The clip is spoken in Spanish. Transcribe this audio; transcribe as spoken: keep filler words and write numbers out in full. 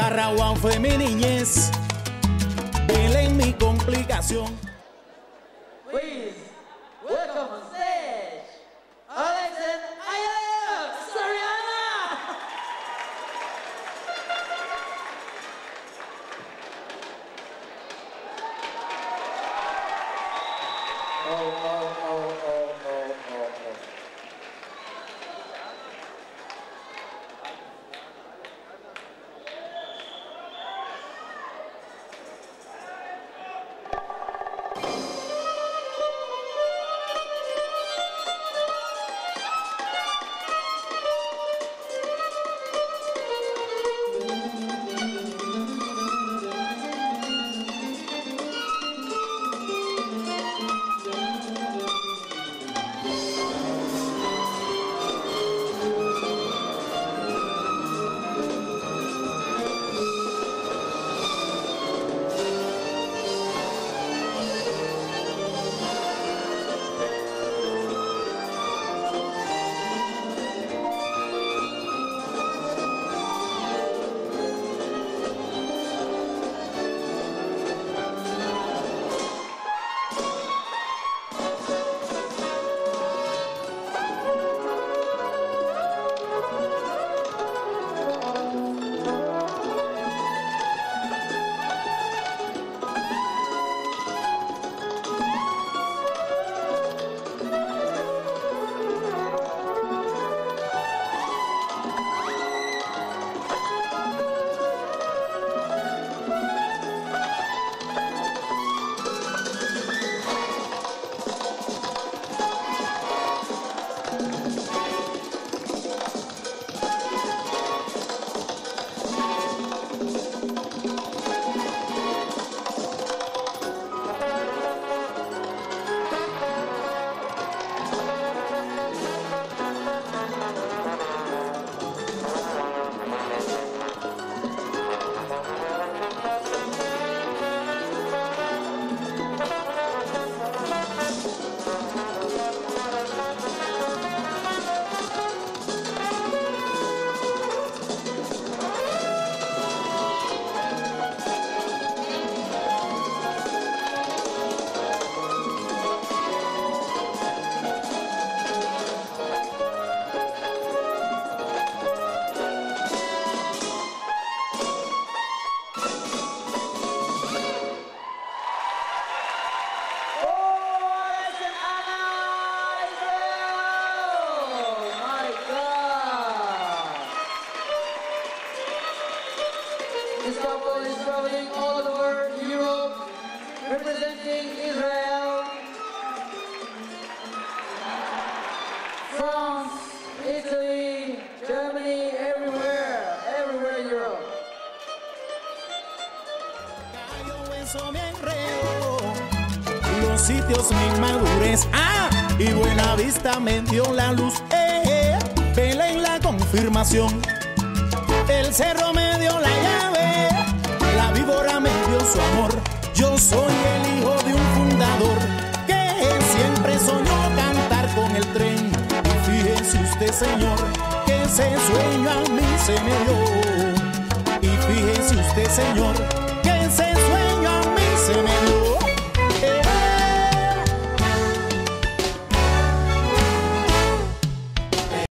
Barraguán fue mi niñez, Belén mi complicación. Please, welcome on stage, Alex and Aya Soriana! Oh, oh, oh, oh, oh, oh, oh. This couple is traveling all over Europe, representing Israel, France, Italy, Germany, everywhere, everywhere in Europe. Eso me enredo, los sitios mi inmadurez, ah, y Buena Vista me dio la luz, eh, Belén la confirmación, el cerro me dio la llave, la víbora me dio su amor, yo soy el hijo de un fundador, que siempre soñó cantar con el tren, y fíjese usted señor, que ese sueño a mí se me dio, y fíjese usted señor,